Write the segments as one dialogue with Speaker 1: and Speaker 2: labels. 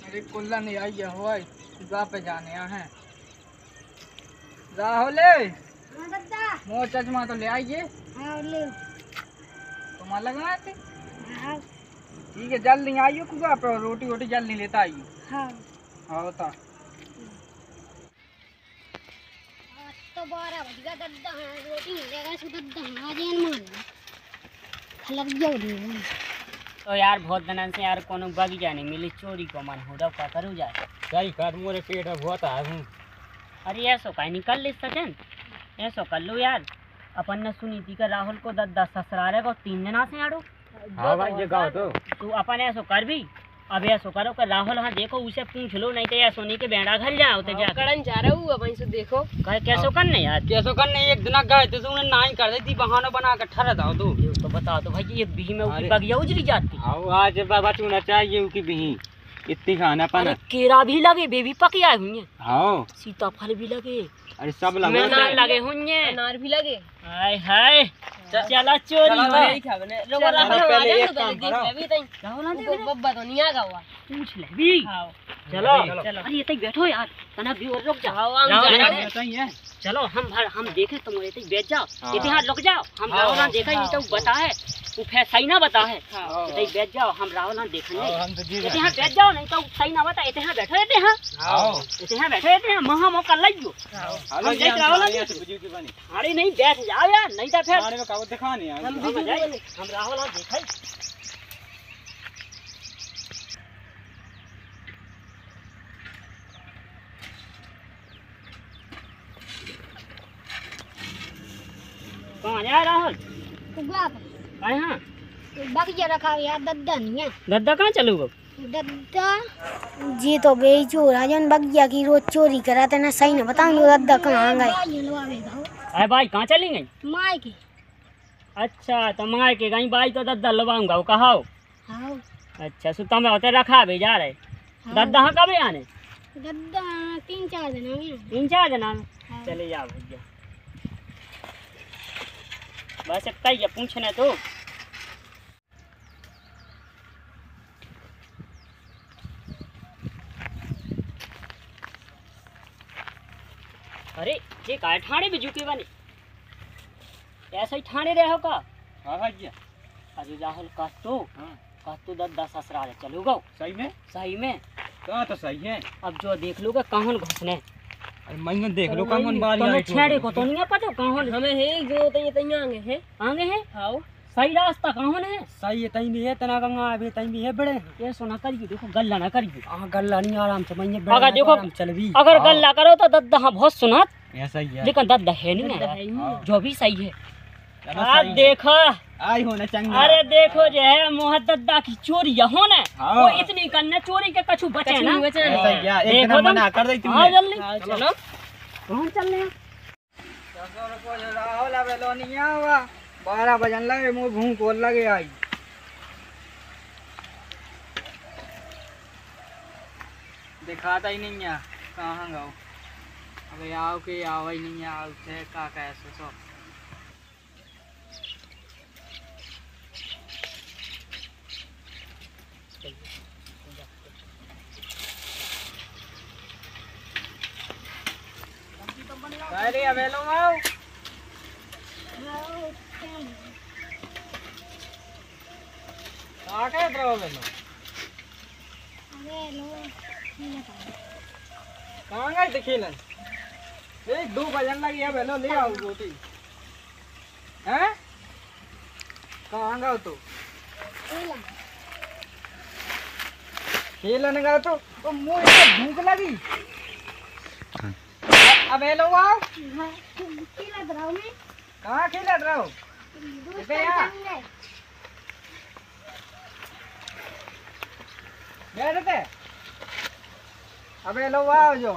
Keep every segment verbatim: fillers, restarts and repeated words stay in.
Speaker 1: अरे कुल्ला नहीं आई है होय जा पे जाने हैं राहुल मोर चश्मा तो ले आइए।
Speaker 2: हाँ ले
Speaker 1: तुम्हारा लगना थे। हाँ ठीक है जल्दी आइए कुआ पे रोटी वोटी जल्दी लेता आइए।
Speaker 2: हाँ
Speaker 1: हाँ होता
Speaker 2: तो बारह बज गया दद्दा है रोटी मिलेगा सो दद्दा आज इन मान लग गया।
Speaker 3: तो यार बहुत दिन से यार कोनो बगीचा नहीं मिली चोरी को मन हो रहा क्या करूँ जाए
Speaker 1: सही कर मोरे पेट में बहुत आ हूँ।
Speaker 3: अरे ऐसो कहीं निकल ले सचन ऐसो कर लो यार अपन ने सुनी थी कि राहुल को दस दस ससुराले को तीन दिना से आड़ो।
Speaker 1: हाँ भाई ये गाँव तो
Speaker 3: तू अपन ऐसो कर भी अब ऐसो करो कि राहुल हाँ देखो उसे पूछ लो नहीं तो ऐसो नहीं के बेड़ा घर जाओ तो जा
Speaker 4: करन जा रहा हूँ अपन से देखो
Speaker 3: कहे कैसो करने यार
Speaker 1: कैसो करने एक दिन गए थे तो उन्हें नहीं कर देती बहाना बना कर ठहरा था तो
Speaker 3: तो बता दो भाई ये बिही में उसकी बगिया उजरी जाती।
Speaker 1: आओ आज बाबा चूना चाहिए उनकी बिही इतनी खाना पाना
Speaker 3: केरा भी लगे बेबी पके आए हुए
Speaker 1: हाँ
Speaker 3: सीताफल भी लगे
Speaker 1: अरे सब
Speaker 3: लगे अनार लगे हुए
Speaker 4: अनार भी लगे।
Speaker 3: हाय हाय चला चोरी हो
Speaker 4: यही खाने रोको राहुल
Speaker 1: पहले
Speaker 4: आ
Speaker 1: एक
Speaker 4: जा
Speaker 1: काम
Speaker 4: तो
Speaker 1: करो।
Speaker 4: अभी तक
Speaker 3: राहुल आ
Speaker 4: वो बब्बा तो नहीं आगा हुआ
Speaker 3: पूछ ले भी चलो चलो अरे ये तक बैठो यार तना भी और रुक जाओ
Speaker 4: हम जा रहे हैं।
Speaker 1: बताइए
Speaker 3: चलो हम हम देखे तुम ये तक बैठ जाओ ये यहाँ रुक जाओ हम राहुल देखा ये तो बता है वो फे सही ना बता है ये तक बैठ जाओ हम राहुल देखने
Speaker 1: हम तो जी
Speaker 3: ये यहाँ बैठ जाओ नहीं तो सही ना बता ये यहाँ बैठो ये यहाँ ये यहाँ बैठो ये यहाँ महा मौका लइयो हम देख राहुल अरे नहीं बैठ जाओ यार नहीं तो फिर
Speaker 1: में कागज दिखाने
Speaker 3: हम हम राहुल देखा कहाँ जा राहुल
Speaker 2: कुआ
Speaker 3: कहाँ
Speaker 2: बगिया रखा यार दद्दा नहीं है
Speaker 3: दद्दा कहाँ चलूगा
Speaker 2: दद्दा जी तो गई चोर है जन बगिया की रोज चोरी कराते ना सही ना बताऊंगा दद्दा कहाँ गए।
Speaker 3: अरे भाई कहाँ चलेंगे
Speaker 2: माय के
Speaker 3: अच्छा तो मार के गई भाई तो दद्दा लवाऊंगा वो कहा
Speaker 2: हाँ
Speaker 3: अच्छा सुता में होते रखा भी जा रहे दद्दा हाँ कब आने
Speaker 2: दद्दा तीन चार दिन हो गए
Speaker 3: तीन चार दिन आने
Speaker 2: हाँ।
Speaker 3: चले जाओ भैया बस इतना ही पूछने तो अरे ये का ठाणे भी झुकी बने ऐसा ही ठाणे रहे हो का।
Speaker 1: हाँ भैया
Speaker 3: अरे राहुल का तो
Speaker 1: हाँ
Speaker 3: का तो दस दस ससुराल चलूगा
Speaker 1: सही में
Speaker 3: सही में
Speaker 1: कहाँ तो सही है।
Speaker 3: अब जो देख लूगा कहाँ घुसने
Speaker 1: अरे मैं देख लो कौन बारी आई
Speaker 3: छेड़े को तो नहीं पता कहाँ
Speaker 4: हमें है जो तो ये तैयार आगे है
Speaker 3: आगे है
Speaker 4: हाँ
Speaker 3: सही रास्ता कहाँ है
Speaker 1: सही है तई भी है तना गंगा अभी तई भी है बड़े
Speaker 3: ये सोना करिए देखो गल्ला ना करिए
Speaker 1: हाँ गल्ला नहीं आराम से मैं
Speaker 3: अगर देखो
Speaker 1: चल भी
Speaker 3: अगर गल्ला करो तो दद्दा हाँ बहुत सुना
Speaker 1: ऐसा ही है
Speaker 3: लेकिन दद्दा है नहीं
Speaker 4: है
Speaker 3: है
Speaker 4: ही
Speaker 3: जो भी सही है।
Speaker 1: चलो
Speaker 3: आज
Speaker 1: सही है।
Speaker 3: देखो
Speaker 1: आई होना चंगा
Speaker 3: अरे देखो जो है मोहत दद्दा की चोरी हो ना
Speaker 1: हाँ।
Speaker 3: वो इतनी करने चोरी के कछु बचे
Speaker 4: कछु
Speaker 3: ना
Speaker 4: नहीं बचे।
Speaker 1: ऐसा ही है, एक
Speaker 3: देखो
Speaker 1: दिन
Speaker 3: तुम।
Speaker 1: मना कर दी
Speaker 3: हाँ
Speaker 1: तूने
Speaker 3: जल्दी
Speaker 4: हाँ चलो
Speaker 3: कौन चल रहे हैं
Speaker 1: राहुल अब लो नहीं आवा बारह बजन लगे मुँह भूख को लगे आई दिखाता ही नहीं है कहाँ गाओ अबे आओ के आओ ही नहीं आओ थे का कैसे सो अरे अबे लो आओ आके ड्रो अबे लो कहाँ गए थे खेलन एक दो बजन लगी है बेलो ले आओ रोटी हैं कहाँ गए तो खेलन गए तो तो मुँह में भूख लगी अब हेलो आओ कहाँ खेल रहो बैठते अबे लो आओ जो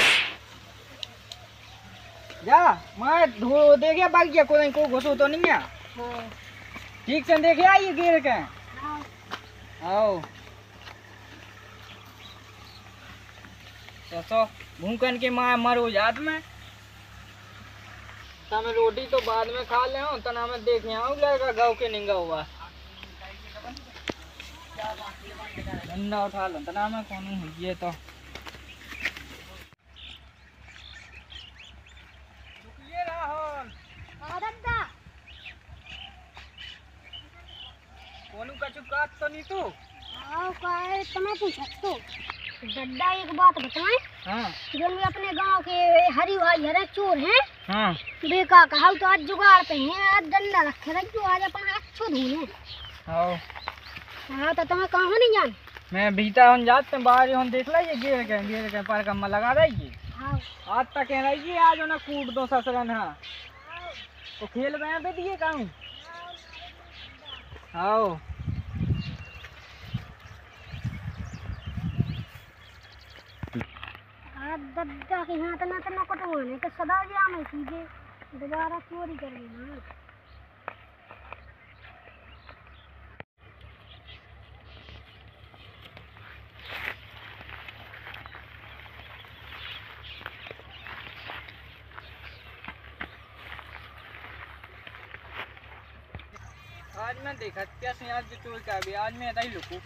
Speaker 1: जा मैं धो देखे बाकी को नहीं को घुसो तो नहीं है ठीक से देखे आइए गिर के आओ तो सो भूखन के माँ मरो याद में तमें रोटी तो बाद में खा ले हो तना मैं देख आऊँ लड़का गाँव के निंगा हुआ डंडा उठा लो तना मैं कौन हूँ ये तो ये राहुल
Speaker 2: हाँ दादा
Speaker 1: कौन कछु काट तो नहीं तू
Speaker 2: हाँ काय तुम्हें पूछा तो दादा एक बात बताएं
Speaker 1: हाँ
Speaker 2: जो भी अपने गांव के हरी भाई हरे चोर हैं
Speaker 1: हाँ
Speaker 2: बेका कहा तो आज जुगाड़ पे हैं आज डंडा रखे रख जो आज अपन अच्छो धुने
Speaker 1: हाँ
Speaker 2: हाँ तो तुम्हें कहाँ नहीं जान
Speaker 1: मैं भीतर हम जाते हैं बाहर हम देख ला ये गिर के गिर के पर कम्मा लगा रही
Speaker 2: हाँ
Speaker 1: आज तक कह रही है आज ना कूट दो ससरन हाँ तो खेल रहे पे दिए कहूँ हाँ
Speaker 2: दद्दा के हाथ ना तो न कटवाने तो सदा जाने सीधे दोबारा चोरी करेंगे ना
Speaker 1: आज मैं देखा कैसे आज जो चोर का भी आज मैं नहीं लुकू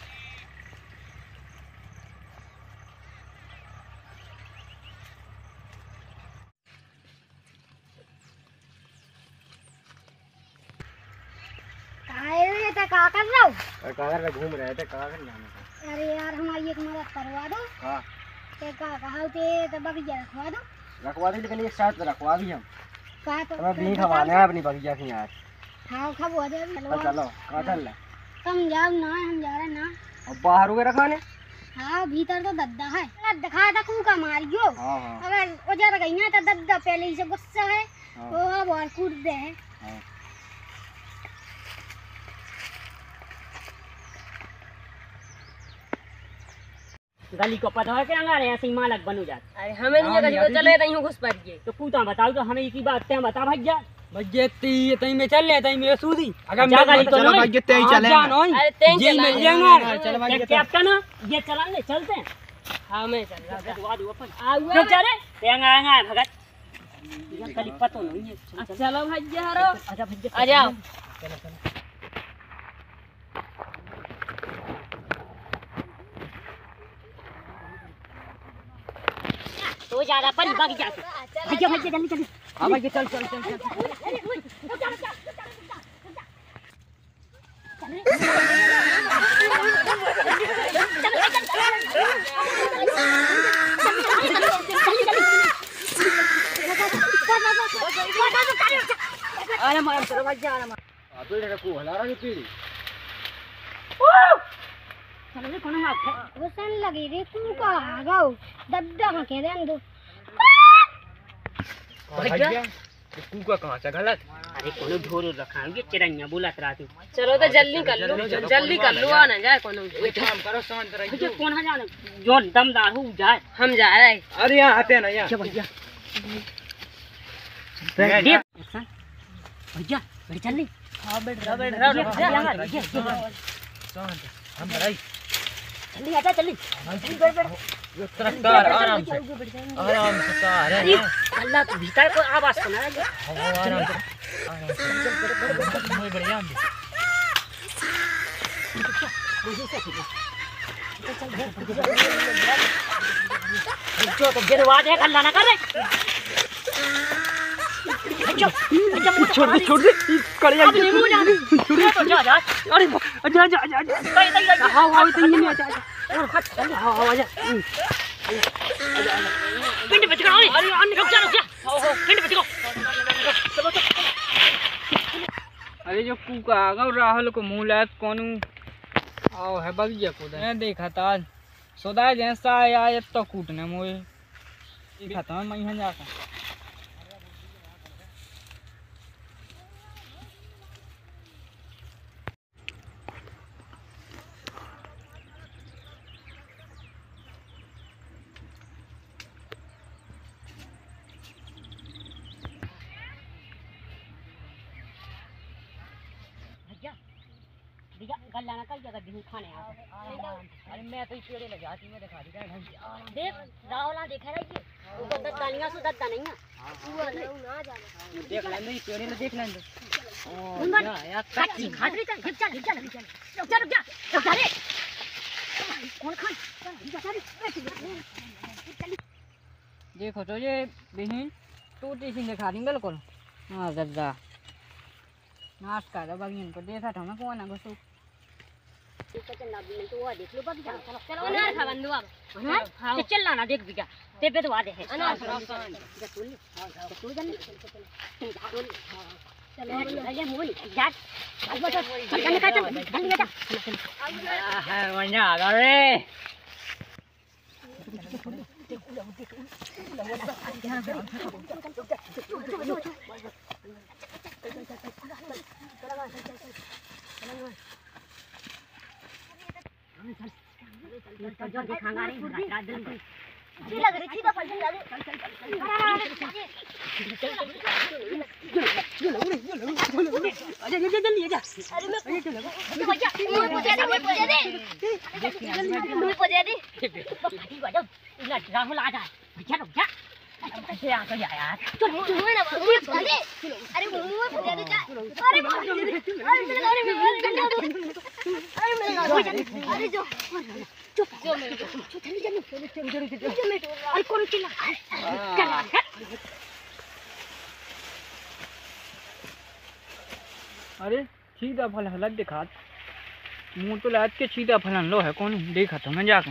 Speaker 2: क्या कर रहा हूँ
Speaker 1: कागर में घूम रहे थे कागर जाने का
Speaker 2: अरे यार हमारी एक मदद करवा दो
Speaker 1: हाँ
Speaker 2: क्या कहा थे तो बगीचा रखवा दो
Speaker 1: रखवा दी लेकिन एक साथ रखवा दी हम
Speaker 2: कहा तो
Speaker 1: तुम्हें भी खवाना है अपनी बगीचा की आज
Speaker 2: हाँ खबो दे
Speaker 1: तो चलो कहाँ चल रहे
Speaker 2: तुम जाओ ना हम जा रहे ना
Speaker 1: अब बाहर हुए रखाने
Speaker 2: हाँ भीतर तो दद्दा है दिखाया था कू का मारियो
Speaker 1: हाँ हाँ
Speaker 2: अगर उजर गई ना तो दद्दा पहले ही से गुस्सा है वो अब और कूद दे है
Speaker 1: हाँ
Speaker 3: गली को पता है क्या अंगारे ऐसे ही मालक बनू जात
Speaker 4: अरे हमें नहीं जगह जो चले रही हूँ घुस पड़ गए
Speaker 3: तो पूता बताओ तो हमें की बात ते बता भैया
Speaker 1: भैया ती तई में चल ले तई में सूदी
Speaker 3: अगर जा गाड़ी तो नहीं
Speaker 1: भैया तई चले
Speaker 4: अरे तेज
Speaker 1: ये मिल जाएगा चल भैया
Speaker 3: कैप्टन ये चलाने चलते हैं
Speaker 4: हाँ मैं चल रहा
Speaker 3: दवा दो अपन क्यों चले ते अंगा अंगा भगत ये कली पतो नहीं है
Speaker 4: चलो भैया हरो
Speaker 3: आजा भैया
Speaker 4: आ जाओ
Speaker 1: चलो चलो
Speaker 3: तो ज्यादा पर भाग जा भैया भैया जल्दी जल्दी
Speaker 1: हाँ भैया चल चल चल चल
Speaker 3: अरे मार चलो भैया अरे मार
Speaker 1: अबे रे को हला रही पीड़ी
Speaker 3: चलो रे कोना हाथ
Speaker 2: घुसन लगी रे तू का गाओ दद्दा का कह दे दो
Speaker 1: भैया तू का कहां से गलत
Speaker 3: अरे कोनो ढोरो रखा ये चिरैया बुलात रात
Speaker 4: चलो तो जल्दी कर लो जल्दी कर लो आना जाए कोनो
Speaker 1: एक काम करो शांत रहिए
Speaker 3: भैया कौन है जाने जो दमदार हो जाए
Speaker 4: हम जा रहे हैं
Speaker 1: अरे यहां आते हैं ना यहां
Speaker 3: भैया भैया भैया बैठ चल ली
Speaker 4: हां बैठ रहा बैठ रहा
Speaker 1: शांत हम भाई
Speaker 3: जल्दी आजा जल्दी
Speaker 1: तरफ्तार आराम से आराम से तार है
Speaker 3: अल्लाह तो भीतर को आवाज सुना है
Speaker 1: आराम से आराम से muy बढ़िया
Speaker 3: जो तो गिरवा दे अल्लाह ना करे
Speaker 1: छोड़ दे छोड़ दे कड़िया
Speaker 3: अपने मुंह जा तो जा जा
Speaker 1: अरे जा जा जा
Speaker 3: तई तई
Speaker 1: हां हां तो ये नहीं आ
Speaker 3: और खट हां हां आजा पिंड बच गया अरे रुक जा रुक जा पिंड बच गया चलो चलो
Speaker 1: अरे जो कुका आगा राहुल को मुंह लात कोनू आओ है बगिया को मैं देखा था सोदा जैसा आया तो कूटने मोए देखा था मैं यहां जाकर
Speaker 3: भैया गल्ला ना कर जगह गेहूं खाने आ
Speaker 1: अरे मैं तो पेड़े लगा दी मैं दिखा दी
Speaker 3: देख रावला देखा रही है वो तो दानियां से दद्दा नहीं है
Speaker 2: वो ना जाने
Speaker 1: देख ले मेरी पेड़े में देख ले
Speaker 3: ओ यार कच्ची खाट रही चल चल चल चल रुक जा रुक जा रुक जा रे
Speaker 2: कौन खान
Speaker 1: देखो तो ये बहन टूटी सी दिखा रही बिल्कुल। हाँ दद्दा नाश कर बगियन को देखा था मैं कौन है घुसू
Speaker 2: चल भी तो वो देख लो बग जा चलो चलो
Speaker 4: अनार खा बंधु अब
Speaker 2: हां
Speaker 3: ते चल ना देख बिगा ते पे तो आ दे है
Speaker 2: अनार जतुल जतुल जल्दी चलो ये मोनी जा अब बस जल्दी का चल जल्दी जा
Speaker 3: है मजा आ गया रे
Speaker 2: अच्छी लग रही थी तो फल लगे चल चल चल
Speaker 3: अरे जल्दी जल्दी जा
Speaker 2: अरे मैं भैया मुंह पोछे दे मुंह पोछे दे मुंह पोछे दे
Speaker 3: ना राहुल आ जाए बिचारा जा ऐसे आ तो यार
Speaker 2: चल मुंह ना मुंह पोछे दे अरे मुंह पोछे दे जा अरे अरे मेरे अरे मेरे अरे मेरे अरे जो चुप जो मेरे चुप जल्दी जल्दी जल्दी जल्दी अरे कौन चिल्ला चल
Speaker 1: अरे सीधा फल हलत दिखा मुँह तो लाद के सीधा फलन लो है कौन देखा तो मैं जाके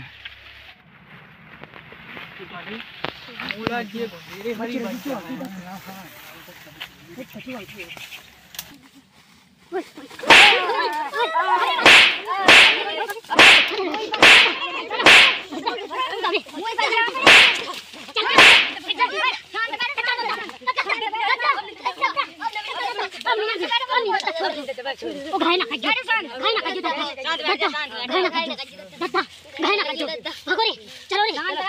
Speaker 1: मूला जी मेरे हरी
Speaker 2: ओ घाई ना खा घाई ना खा दत्ता घाई ना खा दत्ता घाई ना खा भगो रे चलो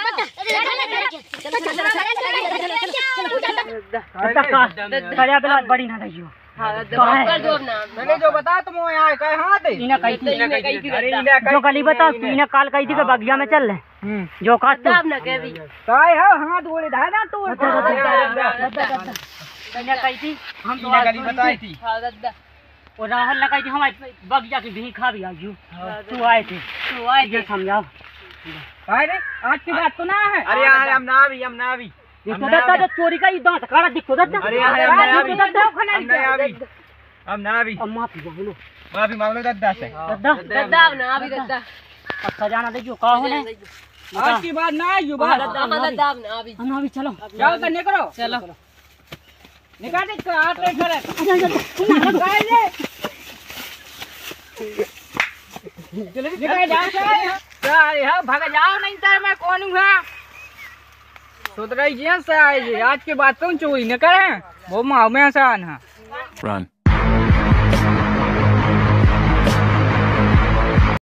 Speaker 2: रे
Speaker 3: खड़ा बेला बड़ी ना रहियो
Speaker 4: हां कर दो ना
Speaker 1: मैंने जो बताया तुम वो यहाँ कहे हाँ थे
Speaker 3: इना कही थी
Speaker 1: अरे इन्हें
Speaker 3: जो गली बता तू इना काल कही थी कि बगिया में चल ले जो का तू
Speaker 4: दाब ना कह भी
Speaker 1: काय है हाथ बोले धा ना तू
Speaker 3: इना कही थी हम तो
Speaker 1: गली बताई थी
Speaker 4: हां दद्दा
Speaker 3: और राहुल ने कही थी हमारे बगिया की भी खा भी आजू तू आए थे
Speaker 4: तू आए
Speaker 3: ये समझाओ
Speaker 1: अरे आज की बात तो ना है अरे यार हम ना भी हम ना भी
Speaker 3: देखो दत्ता जो चोरी का ये दांत काड़ा दिखो दत्ता
Speaker 1: अरे यार हम ना भी
Speaker 3: दत्ता
Speaker 1: हम ना भी हम ना भी
Speaker 3: अब माफी मांगो
Speaker 1: माफी मांग लो दद्दा से
Speaker 3: दत्ता
Speaker 4: दद्दा अब ना अभी दद्दा
Speaker 3: अब खजाना देखियो का होने
Speaker 1: आज की बात ना आइयो बात
Speaker 4: अब दद्दा अब ना अभी
Speaker 3: हम अभी चलो
Speaker 1: जाओ करने करो
Speaker 4: चलो
Speaker 1: निकाल दे हाथ ले करे काय ले निकाल जाओ सारे हां भाग जाओ नहीं तो मैं कौन हूं हां सोच रही जी से आए आज के बाद तुम चोरी न करें वो माँ में आसान है
Speaker 5: Run.